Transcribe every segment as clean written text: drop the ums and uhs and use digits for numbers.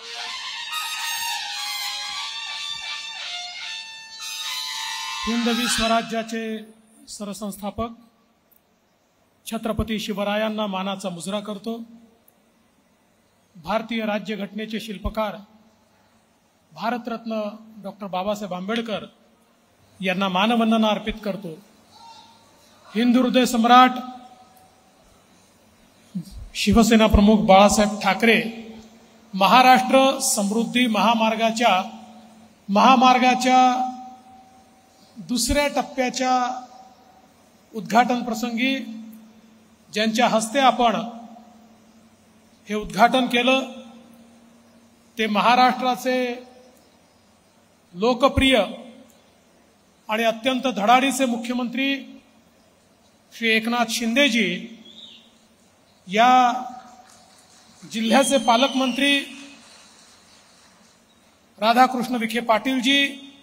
हिंदवी स्वराज्याचे सरसंस्थापक छत्रपती शिवरायांना मानाचा मुजरा करतो। भारतीय राज्यघटनेचे शिल्पकार भारतरत्न डॉक्टर बाबासाहेब आंबेडकर यांना मानवंदना अर्पित करतो। हिंदू हृदय सम्राट शिवसेना प्रमुख बाळासाहेब ठाकरे महाराष्ट्र समृद्धी महामार्गाच्या दुसऱ्या टप्प्याच्या उद्घाटन प्रसंगी ज्यांच्या हस्ते आपण हे उद्घाटन केलं ते महाराष्ट्राचे लोकप्रिय आणि अत्यंत धडाडीचे मुख्यमंत्री श्री एकनाथ शिंदेजी, या जिल्ह्याचे पालकमंत्री राधाकृष्ण विखे पाटीलजी,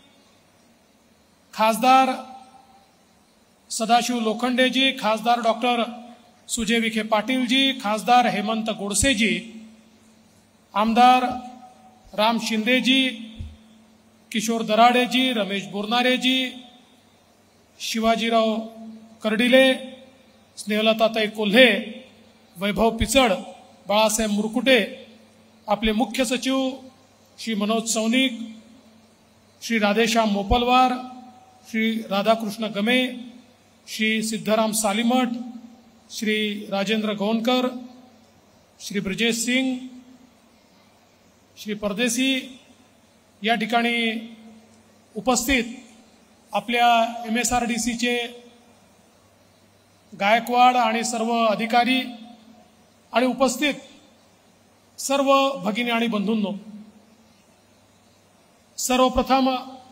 खासदार सदाशिव लोखंडेजी, खासदार डॉक्टर सुजय विखे पाटीलजी, खासदार हेमंत गोडसेजी, आमदार राम शिंदेजी, किशोर दराडेजी, रमेश बोरनारेजी, शिवाजीराव कर्डिले, स्नेहलताताई कोल्हे, वैभव पिचड, बाळासाहेब मुरकुटे, आपले मुख्य सचिव श्री मनोज सौनिक, श्री राधेश्याम मोपलवार, श्री राधाकृष्ण गमे, श्री सिद्धराम सालीमठ, श्री राजेंद्र गोवनकर, श्री ब्रजेश सिंग, श्री परदेसी, या ठिकाणी उपस्थित आपल्या MSRDCचे गायकवाड आणि सर्व अधिकारी आणि उपस्थित सर्व भगिनी आणि बंधूंनो, सर्वप्रथम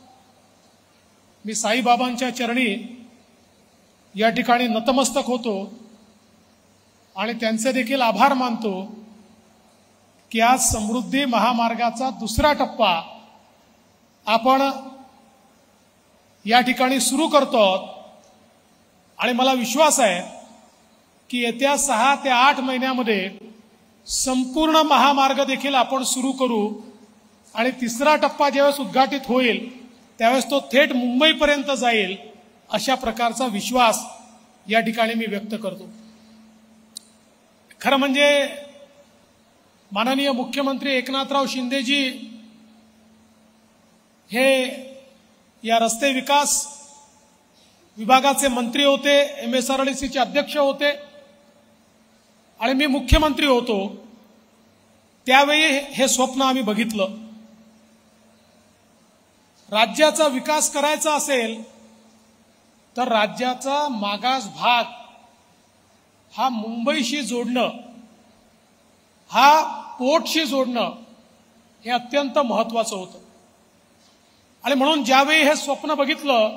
मी साईबाबांच्या चरणी या ठिकाणी नतमस्तक होतो आणि त्यांचे देखील आभार मानतो की आज समृद्धी महामार्गाचा दुसरा टप्पा आपण या ठिकाणी सुरू करतो आणि मला विश्वास आहे की येत्या 6 ते 8 महिन्यामध्ये संपूर्ण महामार्ग देखील आपण सुरू करू आणि तिसरा टप्पा ज्यावेळेस उद्घाटित होईल त्यावेळेस तो थेट मुंबईपर्यंत जाईल, अशा प्रकारचा विश्वास या ठिकाणी मी व्यक्त करतो। खरं म्हणजे माननीय मुख्यमंत्री एकनाथराव शिंदेजी हे या रस्ते विकास विभागाचे मंत्री होते, MSRDCचे अध्यक्ष होते आणि मी मुख्यमंत्री होतो। त्यावेळी हे स्वप्न आम्ही बघितलं, राज्याचा विकास करायचा असेल तर राज्याचा मागास भाग हा मुंबईशी जोडणं, हा पोर्टशी जोडणं हे अत्यंत महत्त्वाचं होतं आणि म्हणून ज्यावेळी हे स्वप्न बघितलं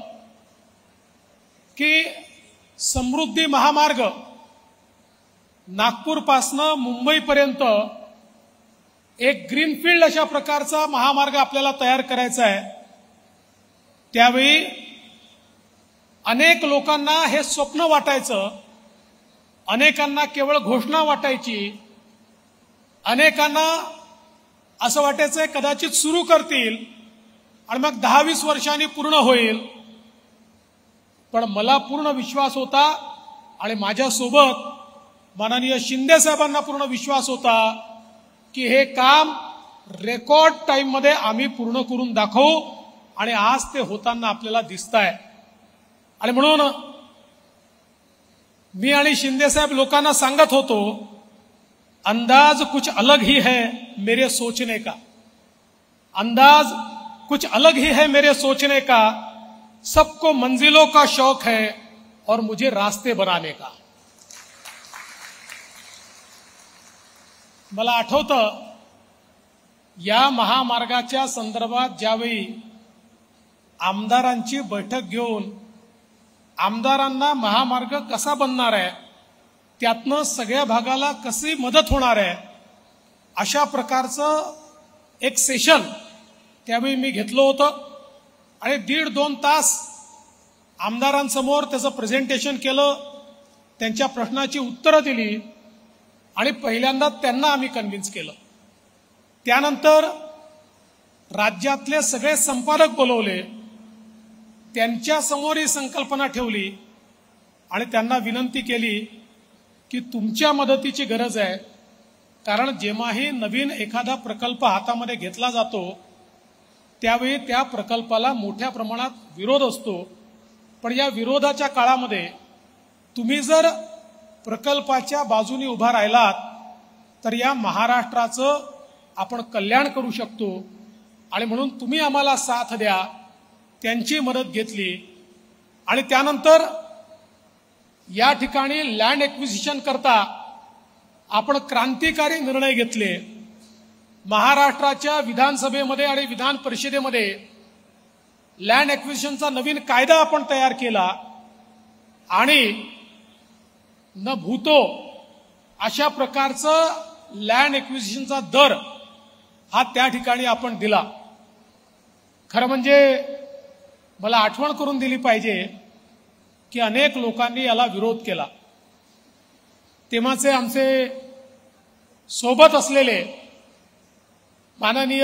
की समृद्धी महामार्ग नागपूरपासनं मुंबईपर्यंत एक ग्रीनफील्ड अशा प्रकारचा महामार्ग आपल्याला तयार करायचा आहे, त्यावेळी अनेक लोकांना हे स्वप्न वाटायचं, अनेकांना केवळ घोषणा वाटायची, अनेकांना असं वाटायचं कदाचित सुरू करतील आणि मग 10-20 वर्षांनी पूर्ण होईल। पण मला पूर्ण विश्वास होता आणि माझ्यासोबत माननीय शिंदे साहेबांना पूर्ण विश्वास होता की हे काम रेकॉर्ड टाइममध्ये आम्ही पूर्ण करून दाखवू आणि आज ते होताना आपल्याला दिसतंय। आणि म्हणून मी आणि शिंदे साहेब लोकांना सांगत होतो, अंदाज कुछ अलग ही है मेरे सोचने का, अंदाज कुछ अलग ही है मेरे सोचने का, सबको मंजिलों का शौक है और मुझे रास्ते बनाने का। मला आठवतं या महामार्गाच्या संदर्भात ज्यावेळी आमदारांची बैठक घेऊन आमदारांना महामार्ग कसा बनणार आहे, त्यातनं सगळ्या भागाला कशी मदत होणार आहे, अशा प्रकारचं एक सेशन त्यावेळी मी घेतलं होतं आणि 1.5-2 तास आमदारांसमोर त्याचं प्रेझेंटेशन केलं, त्यांच्या प्रश्नाची उत्तरं दिली आणि पहिल्यांदा त्यांना आम्ही कन्व्हिन्स केलं त्यानंतर राज्यातले सगळे संपादक बोलवले, त्यांच्या समोर ही संकल्पना ठेवली आणि त्यांना विनंती केली की तुमच्या मदतीची गरज आहे, कारण जेव्हाही नवीन एखादा प्रकल्प हातामध्ये घेतला जातो त्यावेळी त्या प्रकल्पाला मोठ्या प्रमाणात विरोध असतो, पण या विरोधाच्या काळामध्ये तुम्ही जर प्रकल्पाच्या बाजूने उभा राहिलात तर या महाराष्ट्राचं आपण कल्याण करू शकतो आणि म्हणून तुम्ही आम्हाला साथ द्या. त्यांची मदत घेतली आणि त्यानंतर या ठिकाणी लँड एक्विजिशन करता आपण क्रांतिकारी निर्णय घेतले. महाराष्ट्राच्या विधानसभेमध्ये आणि विधान परिषदेमध्ये लँड एक्विजिशनचा नवीन कायदा आपण तयार केला आणि न भूतो अशा प्रकारचं लँड एक्विजिशनचा दर हा त्या ठिकाणी आपण दिला. खरं म्हणजे मला आठवण करून दिली पाहिजे की अनेक लोकांनी याला विरोध केला. तेव्हाचे आमचे सोबत असलेले माननीय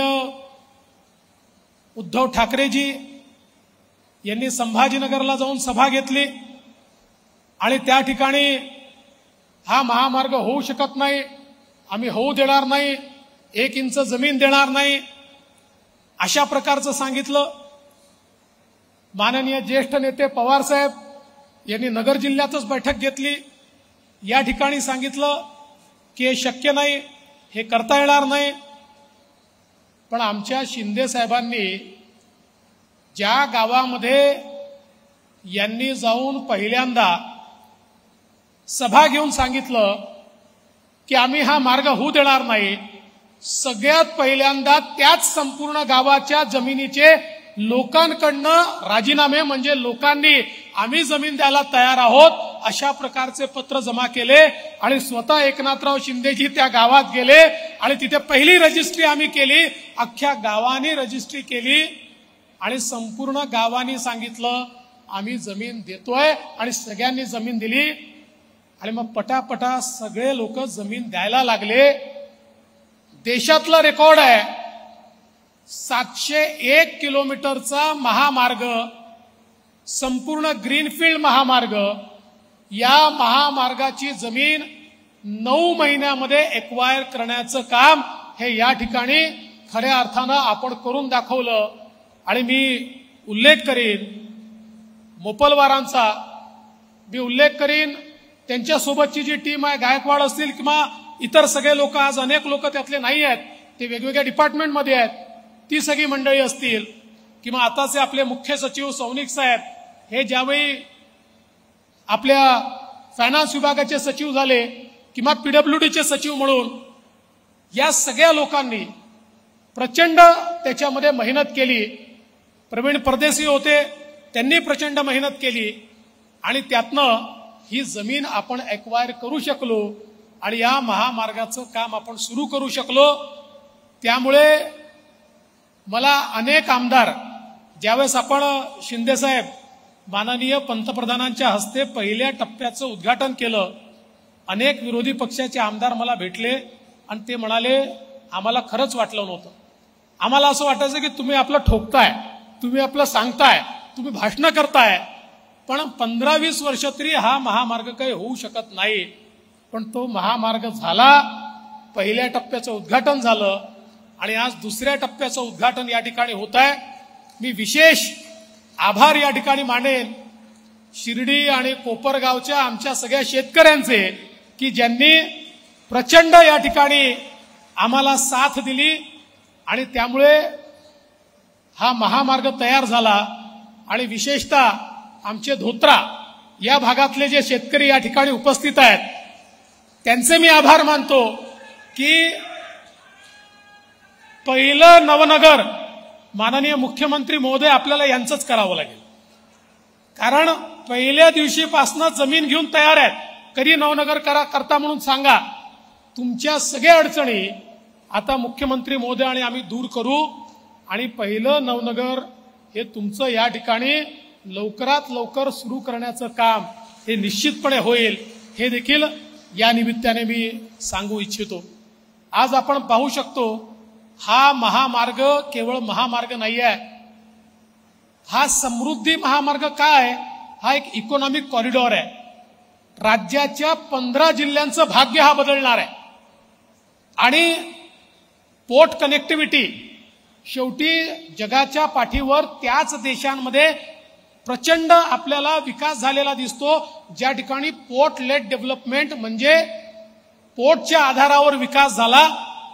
उद्धव ठाकरेजी यांनी संभाजीनगरला जाऊन सभा घेतली आणि त्या ठिकाणी हा महामार्ग होऊ शकत नाही, आम्ही होऊ देणार नाही, 1 इंच जमीन देणार नाही, अशा प्रकारचं सांगितलं. माननीय ज्येष्ठ नेते पवार साहेब यांनी नगर जिल्ह्यातच बैठक घेतली, या ठिकाणी सांगितलं की हे शक्य नाही, हे करता येणार नाही. पण आमच्या शिंदे साहेबांनी ज्या गावामध्ये यांनी जाऊन पहिल्यांदा सभा घेऊन सांगितलं की आम्ही हा मार्ग होऊ देणार नाही, सगळ्यात पहिल्यांदा त्याच संपूर्ण गावाच्या जमिनीचे लोकांकडनं राजीनामे म्हणजे लोकांनी आम्ही जमीन द्यायला तयार आहोत अशा प्रकारचे पत्र जमा केले आणि स्वतः एकनाथराव शिंदेजी त्या गावात गेले आणि तिथे पहिली रजिस्ट्री आम्ही केली. अख्ख्या गावाने रजिस्ट्री केली आणि संपूर्ण गावाने सांगितलं आम्ही जमीन देतोय आणि सगळ्यांनी जमीन दिली आणि मग पटापटा सगळे लोक जमीन द्यायला लागले. देशातला रेकॉर्ड आहे, 701 किलोमीटरचा महामार्ग, संपूर्ण ग्रीनफील्ड महामार्ग, या महामार्गाची जमीन 9 महिन्यामध्ये एक्वायर करण्याचं काम हे या ठिकाणी खऱ्या अर्थानं आपण करून दाखवलं. आणि मी उल्लेख करीन मोपलवारांचा, मी उल्लेख करीन त्यांच्यासोबतची जी टीम आहे, गायकवाड असतील किंवा इतर सगळे लोक, आज अनेक लोक त्यातले नाही आहेत, ते वेगवेगळ्या डिपार्टमेंटमध्ये आहेत, ती सगळी मंडळी असतील किंवा आताचे आपले मुख्य सचिव सौनिक साहेब हे ज्यावेळी आपल्या फायनान्स विभागाचे सचिव झाले किंवा पीडब्ल्यूडीचे सचिव म्हणून, या सगळ्या लोकांनी प्रचंड त्याच्यामध्ये मेहनत केली. प्रवीण परदेशी होते, त्यांनी प्रचंड मेहनत केली आणि त्यातनं ही जमीन आपण एक्वायर करू शकलो आणि या महामार्गाचं काम आपण सुरू करू शकलो. त्यामुळे मला अनेक आमदार, ज्यावेळेस आपण शिंदेसाहेब माननीय पंतप्रधानांच्या हस्ते पहिल्या टप्प्याचं उद्घाटन केलं, अनेक विरोधी पक्षाचे आमदार मला भेटले आणि ते म्हणाले आम्हाला खरंच वाटलं नव्हतं, आम्हाला असं वाटायचं की तुम्ही आपलं ठोकताय, तुम्ही आपलं सांगताय, तुम्ही भाषणं करताय, पण 15-20 वर्ष तरी हा महामार्ग काही होऊ शकत नाही. पण तो महामार्ग झाला, पहिल्या टप्प्याचं उद्घाटन झालं आणि आज दुसऱ्या टप्प्याचं उद्घाटन या ठिकाणी होत आहे. मी विशेष आभार या ठिकाणी मानेन शिर्डी आणि कोपरगावच्या आमच्या सगळ्या शेतकऱ्यांचे की ज्यांनी प्रचंड या ठिकाणी आम्हाला साथ दिली आणि त्यामुळे हा महामार्ग तयार झाला. आणि विशेषतः आमचे धोत्रा या भागातले जे शेतकरी या ठिकाणी उपस्थित आहेत त्यांचे मी आभार मानतो की पहिलं नवनगर माननीय मुख्यमंत्री महोदय आपल्याला यांचंच करावं लागेल, कारण पहिल्या दिवशीपासून जमीन घेऊन तयार आहेत. कधी नवनगर करता म्हणून सांगा, तुमच्या सगळ्या अडचणी आता मुख्यमंत्री महोदय आणि आम्ही दूर करू आणि पहिलं नवनगर हे तुमचं या ठिकाणी लवकरात लवकर सुरू करण्याचं काम हे निश्चितपणे होईल, हे देखील या निमित्ताने मी सांगू इच्छितो. आज आपण पाहू शकतो हा महामार्ग केवळ महामार्ग नाही आहे, हा समृद्धी महामार्ग काय, हा एक इकॉनॉमिक कॉरिडॉर आहे. राज्याच्या 15 जिल्ह्यांचं भाग्य हा बदलणार आहे. आणि पोर्ट कनेक्टिव्हिटी शेवटी जगाच्या पाठीवर त्याच देशांमध्ये प्रचंड आपल्याला विकास झालेला दिसतो ज्या ठिकाणी पोर्ट लेड डेव्हलपमेंट म्हणजे पोर्टच्या आधारावर विकास झाला.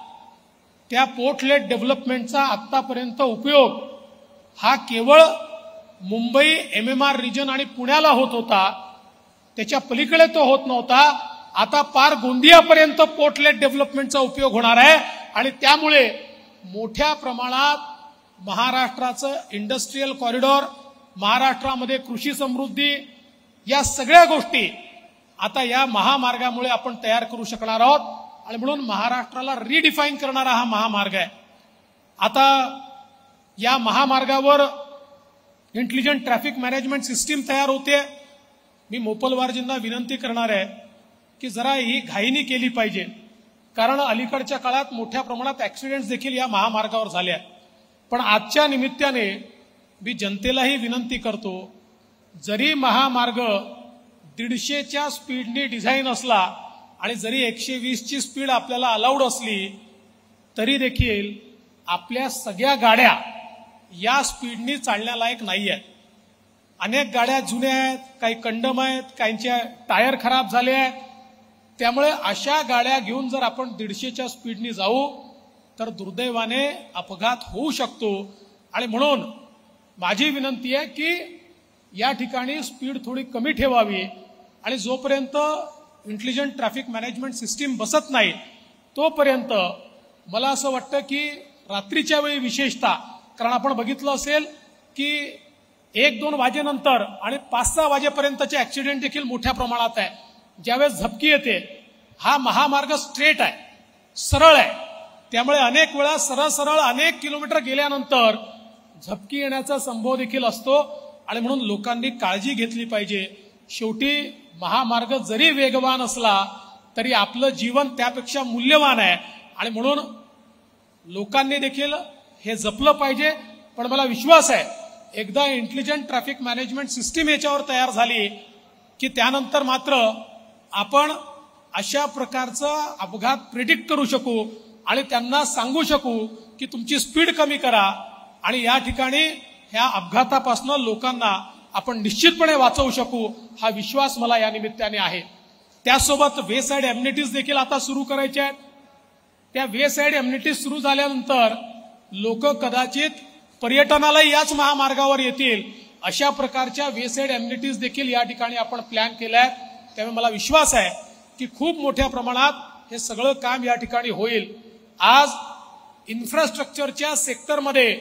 त्या पोर्ट लेड डेव्हलपमेंटचा आतापर्यंत उपयोग हा केवळ मुंबई MMR रिजन आणि पुण्याला होत होता, त्याच्या पलीकडे तो होत नव्हता. आता पार गोंदियापर्यंत पोर्ट लेड डेव्हलपमेंटचा उपयोग होणार आहे. आणि त्यामुळे मोठ्या प्रमाणात महाराष्ट्राचं इंडस्ट्रीयल कॉरिडॉर, महाराष्ट्रामध्ये कृषी समृद्धी, या सगळ्या गोष्टी आता या महामार्गामुळे आपण तयार करू शकणार आहोत. आणि म्हणून महाराष्ट्राला रिडिफाईन करणारा हा महामार्ग आहे. आता या महामार्गावर इंटेलिजंट ट्रॅफिक मॅनेजमेंट सिस्टीम तयार होते. मी मोपलवारजींना विनंती करणार आहे की जरा ही घाईनी केली पाहिजे, कारण अलीकडच्या काळात मोठ्या प्रमाणात ऍक्सिडेंट्स देखील या महामार्गावर झाले आहेत. पण आजच्या निमित्ताने मी जनतेलाही विनंती करतो, जरी महामार्ग 150च्या स्पीडने डिझाईन असला आणि जरी 120ची स्पीड आपल्याला अलाउड असली तरी देखील आपल्या सगळ्या गाड्या या स्पीडनी चालण्यालायक नाही आहेत. अनेक गाड्या जुन्या आहेत, काही कंडम आहेत, काहींच्या टायर खराब झाले आहेत. त्यामुळे अशा गाड्या घेऊन जर आपण 150च्या स्पीडनी जाऊ तर दुर्दैवाने अपघात होऊ शकतो. आणि म्हणून माझी विनंती आहे की या ठिकाणी स्पीड थोडी कमी ठेवावी. आणि जोपर्यंत इंटेलिजंट ट्रॅफिक मॅनेजमेंट सिस्टीम बसत नाही तोपर्यंत मला असं वाटतं की रात्रीच्या वेळी विशेषतः, कारण आपण बघितलं असेल की 1-2 वाजेनंतर आणि 5-6 वाजेपर्यंतचे ऍक्सिडेंट देखील मोठ्या प्रमाणात आहे. ज्यावेळेस झपकी येते, हा महामार्ग स्ट्रेट आहे, सरळ आहे, त्यामुळे अनेक वेळा सरळ अनेक किलोमीटर गेल्यानंतर झपकी येण्याचा संभव देखील असतो. आणि म्हणून लोकांनी काळजी घेतली पाहिजे. शेवटी महामार्ग जरी वेगवान असला तरी आपलं जीवन त्यापेक्षा मूल्यवान आहे. आणि म्हणून लोकांनी देखील हे जपलं पाहिजे. पण मला विश्वास आहे एकदा इंटेलिजंट ट्रॅफिक मॅनेजमेंट सिस्टीम याच्यावर तयार झाली की त्यानंतर मात्र आपण अशा प्रकारचा अपघात प्रिडिक्ट करू शकू आणि त्यांना सांगू शकू की तुमची स्पीड कमी करा. आणि या ठिकाणी ह्या अपघातापासून लोकांना आपण निश्चितपणे वाचवू शकू, हा विश्वास मला या निमित्ताने आहे. त्यासोबत वे साइड एम्युनिटीज देखील आता सुरू करायच्या आहेत. त्या वे साइड एम्युनिटीज सुरू झाल्यानंतर लोक कदाचित पर्यटनालाही याच महामार्गावर येतील, अशा प्रकारच्या वे साइड एम्युनिटीज देखील या ठिकाणी आपण प्लॅन केल्या आहेत. त्यामुळे मला विश्वास आहे की खूप मोठ्या प्रमाणात हे सगळं काम या ठिकाणी होईल. आज इन्फ्रास्ट्रक्चरच्या सेक्टरमध्ये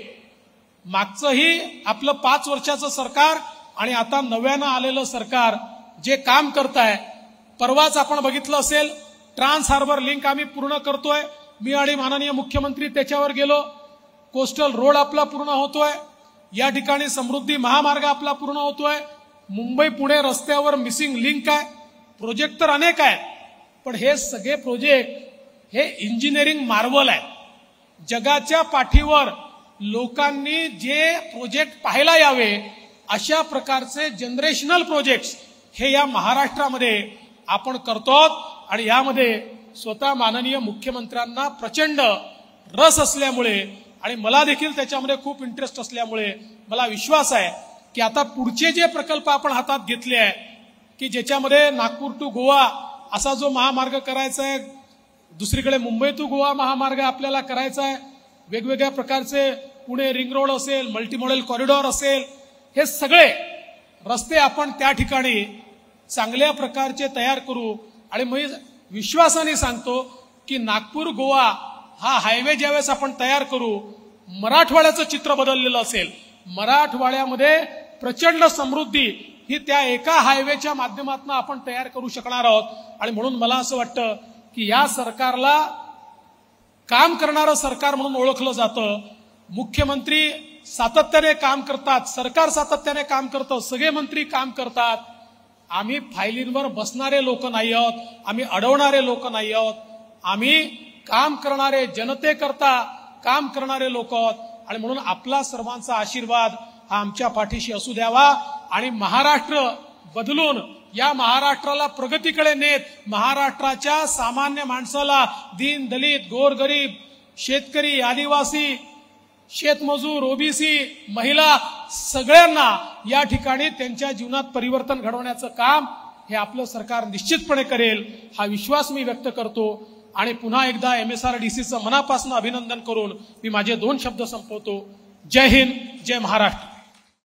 मागचंही आपलं 5 वर्षाचं सरकार आणि आता नव्यानं आलेलं सरकार जे काम करत आहे, परवाच आपण बघितलं असेल ट्रान्स हार्बर लिंक आम्ही पूर्ण करतोय. मी आणि माननीय मुख्यमंत्री त्याच्यावर गेलो. कोस्टल रोड आपला पूर्ण होतोय. या ठिकाणी समृद्धी महामार्ग आपला पूर्ण होतोय. मुंबई पुणे रस्त्यावर मिसिंग लिंक आहे. प्रोजेक्ट तर अनेक आहेत, पण हे सगळे प्रोजेक्ट हे इंजिनिअरिंग मार्वल आहे. जगाच्या पाठीवर लोकांनी जे प्रोजेक्ट पाहायला यावे अशा प्रकारचे जनरेशनल प्रोजेक्ट्स हे या महाराष्ट्रामध्ये आपण करतो. आणि यामध्ये स्वतः माननीय मुख्यमंत्र्यांना प्रचंड रस असल्यामुळे आणि मला देखील त्याच्यामध्ये खूप इंटरेस्ट असल्यामुळे मला विश्वास आहे की आता पुढचे जे प्रकल्प आपण हातात घेतले आहे की ज्याच्यामध्ये नागपूर टू गोवा असा जो महामार्ग करायचा आहे, दुसरीकडे मुंबई टू गोवा महामार्ग आपल्याला करायचा आहे, वेगवेगळ्या प्रकारचे पुणे रिंग रोड असेल, मल्टीमॉडेल कॉरिडॉर असेल, हे सगळे रस्ते आपण त्या ठिकाणी चांगल्या प्रकारचे तयार करू. आणि मी विश्वासाने सांगतो की नागपूर गोवा हा हायवे ज्यावेळेस आपण तयार करू, मराठवाड्याचं चित्र बदललेलं असेल. मराठवाड्यामध्ये प्रचंड समृद्धी ही त्या एका हायवेच्या माध्यमातून आपण तयार करू शकणार आहोत. आणि म्हणून मला असं वाटतं की या सरकारला काम करणारं सरकार म्हणून ओळखलं जातं. मुख्यमंत्री सातत्याने काम करतात, सरकार सातत्याने काम करतं, सगळे मंत्री काम करतात. आम्ही फायलींवर बसणारे लोक नाही आहोत, आम्ही अडवणारे लोक नाही आहोत. आम्ही काम करणारे, जनतेकरता काम करणारे लोक आहोत आणि म्हणून आपला सर्वांचा आशीर्वाद हा आमच्या पाठीशी असू द्यावा आणि महाराष्ट्र बदलून या महाराष्ट्राला प्रगतीकडे नेत महाराष्ट्राच्या सामान्य माणसाला दीन दलित गोरगरीब शेतकरी आदिवासी शेतमजूर ओबीसी महिला सगळ्यांना या ठिकाणी त्यांच्या जीवनात परिवर्तन घडवण्याचं काम हे आपलं सरकार निश्चितपणे करेल हा विश्वास मी व्यक्त करतो आणि पुन्हा एकदा MSRDCचं मनापासून अभिनंदन करून मी माझे 2 शब्द संपवतो. जय हिंद, जय महाराष्ट्र.